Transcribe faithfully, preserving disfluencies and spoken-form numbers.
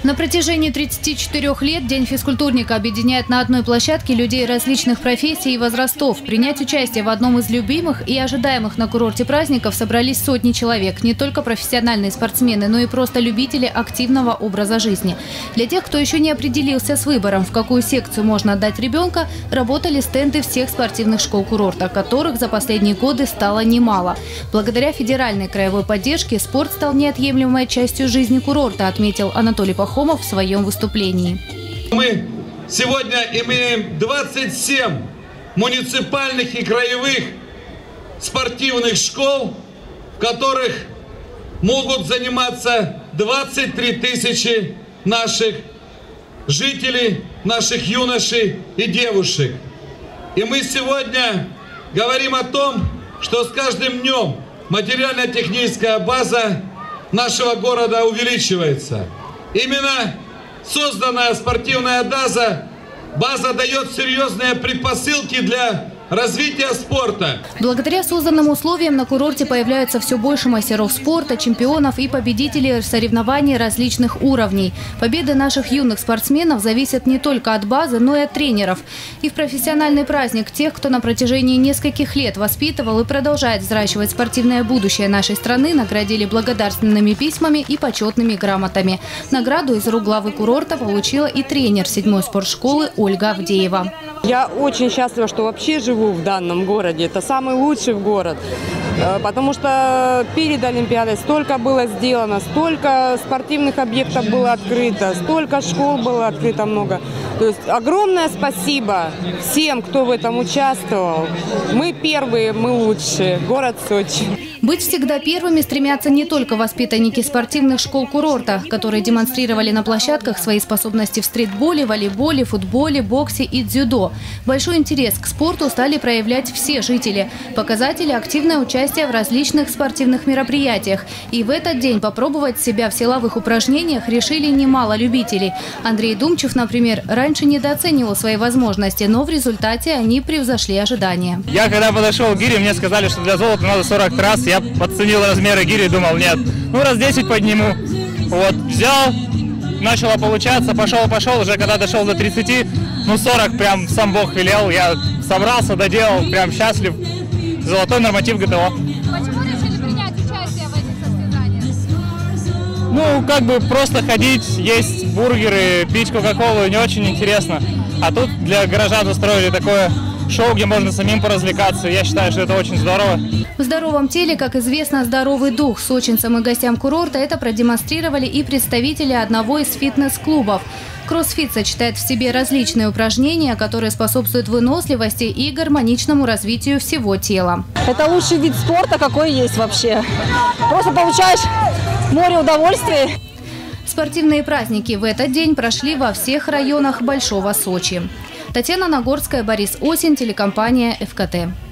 На протяжении тридцати четырёх лет День физкультурника объединяет на одной площадке людей различных профессий и возрастов. Принять участие в одном из любимых и ожидаемых на курорте праздников собрались сотни человек. Не только профессиональные спортсмены, но и просто любители активного образа жизни. Для тех, кто еще не определился с выбором, в какую секцию можно отдать ребенка, работали стенды всех спортивных школ курорта, которых за последние годы стало немало. Благодаря федеральной краевой поддержке спорт стал неотъемлемой частью жизни курорта, отметил Анатолий Пахомов в своем выступлении. Мы сегодня имеем двадцать семь муниципальных и краевых спортивных школ, в которых могут заниматься двадцать три тысячи наших жителей, наших юношей и девушек. И мы сегодня говорим о том, что с каждым днем материально-техническая база нашего города увеличивается. Именно созданная спортивная база, база дает серьезные предпосылки для развития спорта. Благодаря созданным условиям на курорте появляется все больше мастеров спорта, чемпионов и победителей соревнований различных уровней. Победы наших юных спортсменов зависят не только от базы, но и от тренеров. И в профессиональный праздник тех, кто на протяжении нескольких лет воспитывал и продолжает взращивать спортивное будущее нашей страны, наградили благодарственными письмами и почетными грамотами. Награду из рук главы курорта получила и тренер седьмой спортшколы Ольга Авдеева. Я очень счастлива, что вообще живу в данном городе. Это самый лучший город. Потому что перед Олимпиадой столько было сделано, столько спортивных объектов было открыто, столько школ было открыто много. То есть огромное спасибо всем, кто в этом участвовал. Мы первые, мы лучшие. Город Сочи. Быть всегда первыми стремятся не только воспитанники спортивных школ курорта, которые демонстрировали на площадках свои способности в стритболе, волейболе, футболе, боксе и дзюдо. Большой интерес к спорту стали проявлять все жители. Показатели – активное участие в различных спортивных мероприятиях. И в этот день попробовать себя в силовых упражнениях решили немало любителей. Андрей Думчев, например, раньше недооценивал свои возможности, но в результате они превзошли ожидания. Я когда подошел к гире, мне сказали, что для золота надо сорок раз. Я подценил размеры гири и думал, нет, ну раз десять подниму. Вот, взял, начало получаться, пошел, пошел, уже когда дошел до тридцати, ну сорок прям сам Бог велел, я собрался, доделал, прям счастлив. Золотой норматив ГТО. Почему решили принять участие в этих состязаниях? Ну, как бы просто ходить, есть бургеры, пить кока-колу, не очень интересно. А тут для горожан устроили такое шоу, где можно самим поразвлекаться. Я считаю, что это очень здорово. В здоровом теле, как известно, здоровый дух. Сочинцам и гостям курорта это продемонстрировали и представители одного из фитнес-клубов. Кроссфит сочетает в себе различные упражнения, которые способствуют выносливости и гармоничному развитию всего тела. Это лучший вид спорта, какой есть вообще. Просто получаешь море удовольствия. Спортивные праздники в этот день прошли во всех районах Большого Сочи. Татьяна Нагорская, Борис Осин, телекомпания эф ка тэ.